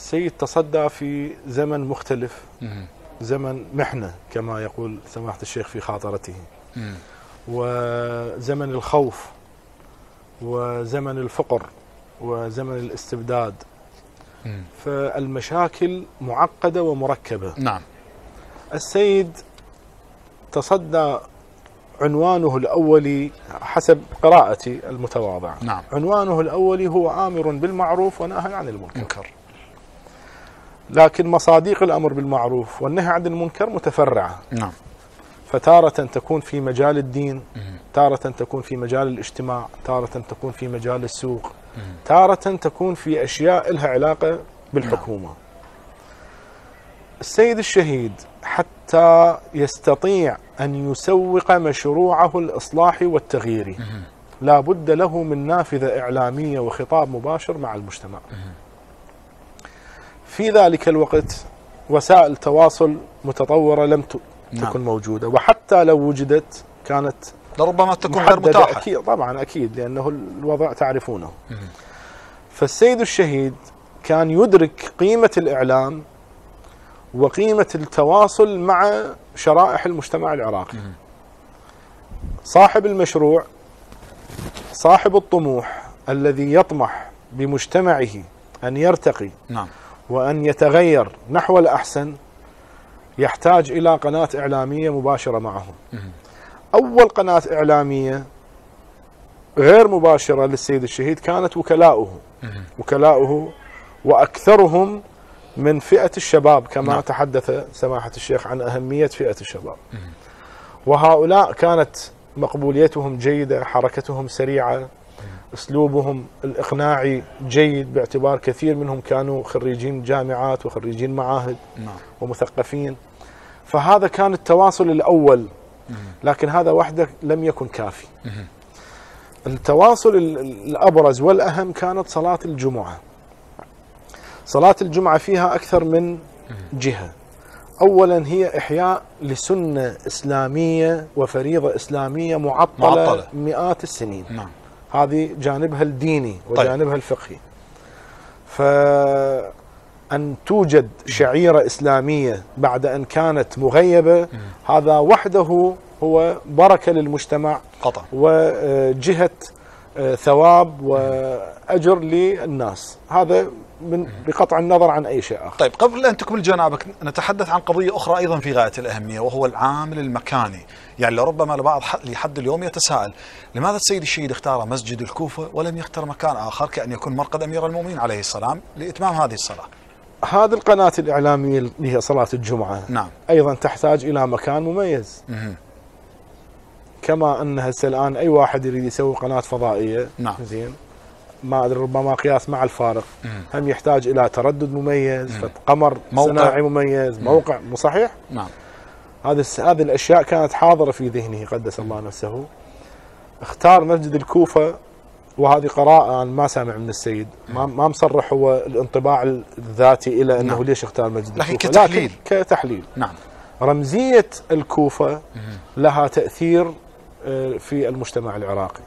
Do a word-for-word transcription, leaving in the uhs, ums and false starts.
السيد تصدى في زمن مختلف، زمن محنة كما يقول سماحة الشيخ في خاطرته، وزمن الخوف وزمن الفقر وزمن الاستبداد. فالمشاكل معقدة ومركبة. نعم. السيد تصدى عنوانه الأولي حسب قراءتي المتواضعة، نعم. عنوانه الأولي هو آمر بالمعروف ونهى عن المنكر. لكن مصاديق الأمر بالمعروف والنهي عن المنكر متفرعة. نعم. فتارة تكون في مجال الدين، تارة تكون في مجال الاجتماع، تارة تكون في مجال السوق، تارة تكون في أشياء لها علاقة بالحكومة. السيد الشهيد حتى يستطيع أن يسوق مشروعه الإصلاحي والتغييري لا بد له من نافذة إعلامية وخطاب مباشر مع المجتمع. في ذلك الوقت وسائل تواصل متطورة لم تكن موجودة، وحتى لو وجدت كانت لربما تكون غير متاحة. أكيد طبعا أكيد، لأنه الوضع تعرفونه. فالسيد الشهيد كان يدرك قيمة الإعلام وقيمة التواصل مع شرائح المجتمع العراقي. صاحب المشروع، صاحب الطموح الذي يطمح بمجتمعه أن يرتقي نعم. وأن يتغير نحو الأحسن، يحتاج إلى قناة إعلامية مباشرة معه. أول قناة إعلامية غير مباشرة للسيد الشهيد كانت وكلاؤه وكلاؤه وأكثرهم من فئة الشباب، كما نعم. تحدث سماحة الشيخ عن أهمية فئة الشباب. وهؤلاء كانت مقبوليتهم جيدة، حركتهم سريعة، أسلوبهم الإقناعي جيد، باعتبار كثير منهم كانوا خريجين جامعات وخريجين معاهد نعم. ومثقفين. فهذا كان التواصل الأول، لكن هذا وحده لم يكن كافي. التواصل الأبرز والأهم كانت صلاة الجمعة. صلاة الجمعة فيها أكثر من جهة. أولا هي إحياء لسنة إسلامية وفريضة إسلامية معطلة, معطلة. مئات السنين نعم. هذه جانبها الديني وجانبها طيب. الفقهي. فأن توجد شعيرة إسلامية بعد أن كانت مغيبة، هذا وحده هو بركة للمجتمع قطع. وجهة ثواب وأجر للناس، هذا من بقطع النظر عن أي شيء آخر. طيب، قبل أن تكمل جنابك نتحدث عن قضية أخرى أيضا في غاية الأهمية، وهو العامل المكاني. يعني لربما البعض لحد اليوم يتساءل لماذا السيد الشهيد اختار مسجد الكوفة ولم يختار مكان آخر كأن يكون مرقد أمير المؤمنين عليه السلام لإتمام هذه الصلاة؟ هذه القناة الإعلامية اللي هي صلاة الجمعة نعم. أيضا تحتاج إلى مكان مميز. مه. كما أن هسه الآن أي واحد يريد يسوي قناة فضائية نعم. زين، ما أدري ربما قياس مع الفارق، هم يحتاج إلى تردد مميز، قمر صناعي مميز، موقع مو صحيح؟ نعم. هذه هذه الأشياء كانت حاضرة في ذهنه قدس الله نفسه. اختار مسجد الكوفة، وهذه قراءة أنا ما سامع من السيد، ما ما مصرح هو الانطباع الذاتي إلى أنه نعم. ليش اختار مسجد لكن الكوفة، كتحليل. لكن كتحليل. نعم. رمزية الكوفة لها تأثير في المجتمع العراقي.